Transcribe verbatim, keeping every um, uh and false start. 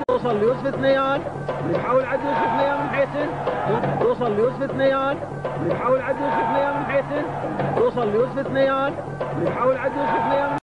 توصل ليوسف اثنيان، بنحاول عد يوسف اثنيان من حيسن، توصل ليوسف اثنيان، بنحاول عد يوسف اثنيان من حيسن، توصل ليوسف اثنيان، بنحاول عد يوسف اثنيان.